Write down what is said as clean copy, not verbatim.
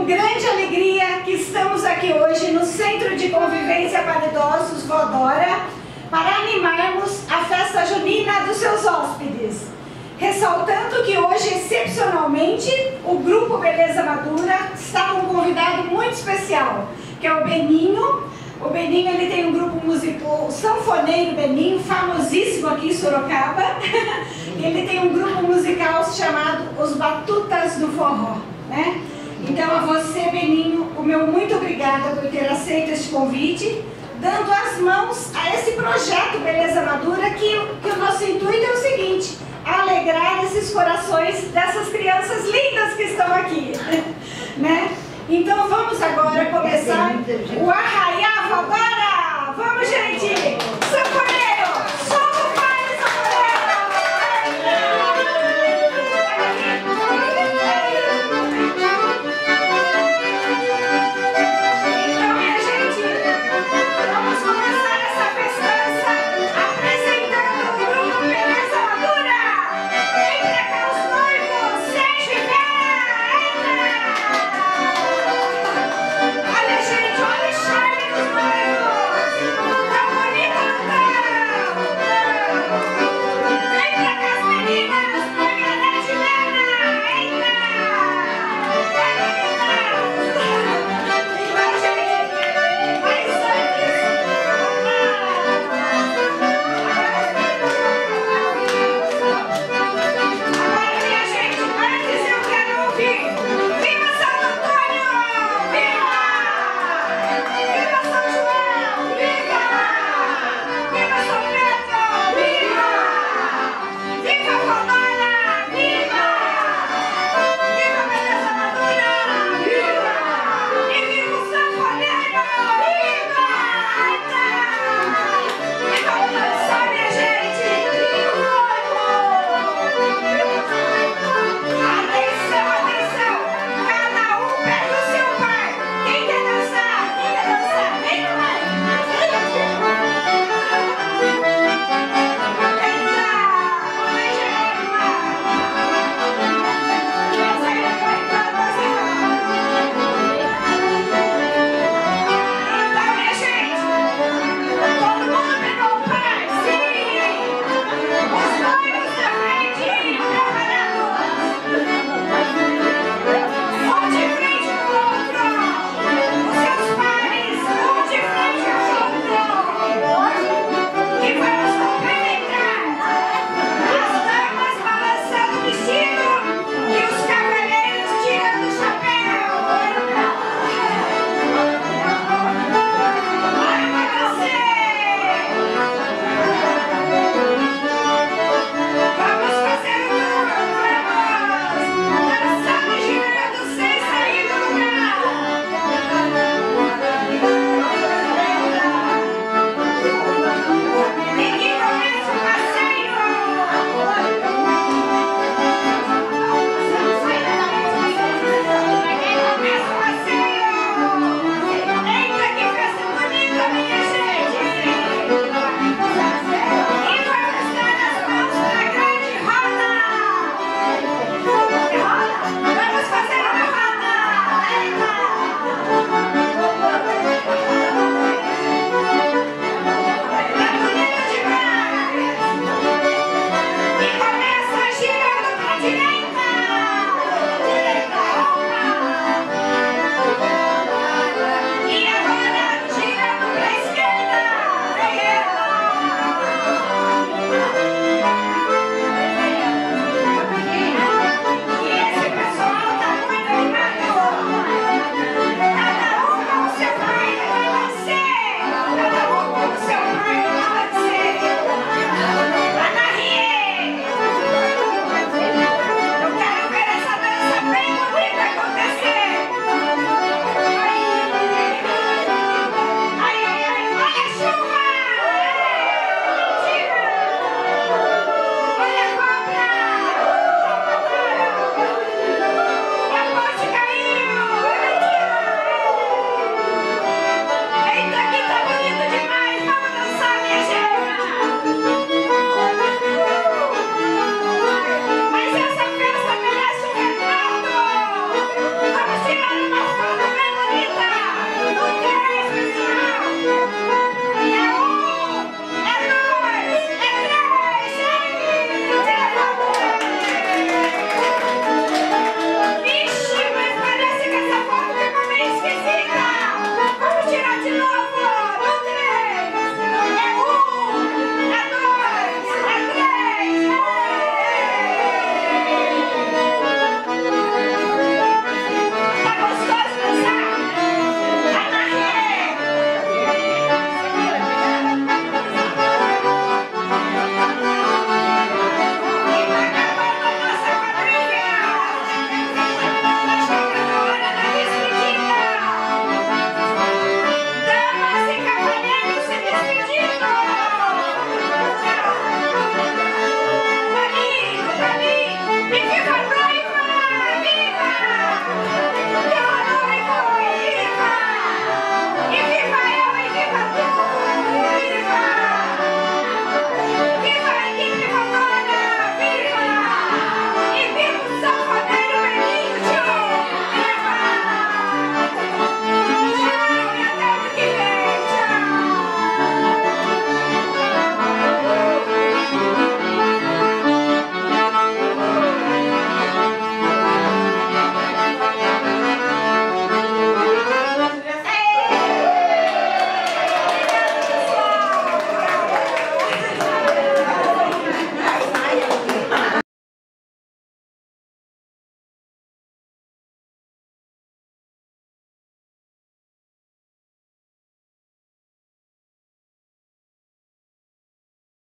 com grande alegria que estamos aqui hoje no Centro de Convivência para Idosos Vodora para animarmos a festa junina dos seus hóspedes. Ressaltando que hoje, excepcionalmente, o Grupo Beleza Madura está com um convidado muito especial, que é o Beninho. O Beninho, ele tem um grupo musical, o Sanfoneiro Beninho, famosíssimo aqui em Sorocaba. Ele tem um grupo musical chamado Os Batutas do Forró, né? Então, a você, Beninho, o meu muito obrigada por ter aceito este convite, dando as mãos a esse projeto Beleza Madura, que o nosso intuito é o seguinte: alegrar esses corações dessas crianças lindas que estão aqui, né? Então vamos agora começar o Arraiá Vodora!